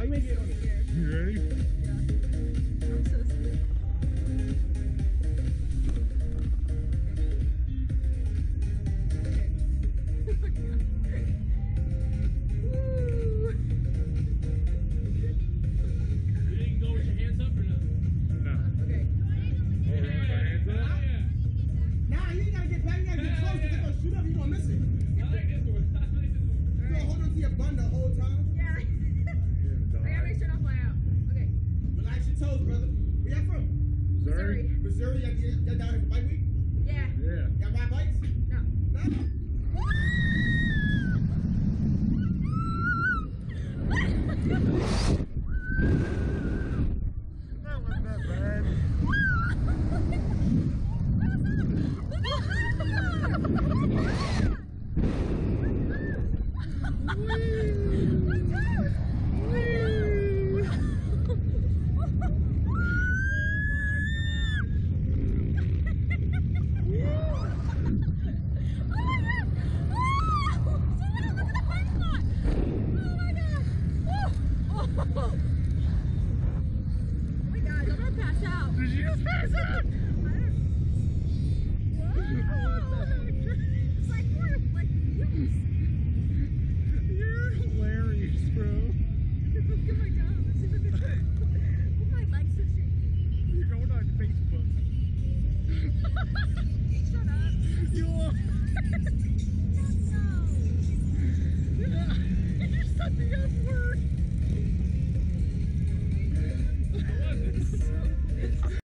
may get on it. You ready? Yeah. I'm so scared. You didn't go with your hands up or no? No. Okay. Oh, we're on our hands up? Yeah. Nah, you ain't gotta get back. You gotta get close. If they're gonna shoot up, you gonna miss it. I like this one. I like this one. You gonna hold on to your bun the whole time. Yeah. You're gonna I gotta make die. sure not fly out. Okay. Relax your toes, brother. Where y'all from? Missouri? Missouri. Y'all down here for bike week? Yeah. Yeah. Y'all ride bikes? No. Nah. That wasn't that bad. Did you just pass out? You're hilarious, bro. You're going on Facebook. Shut up. You are. You said the F word.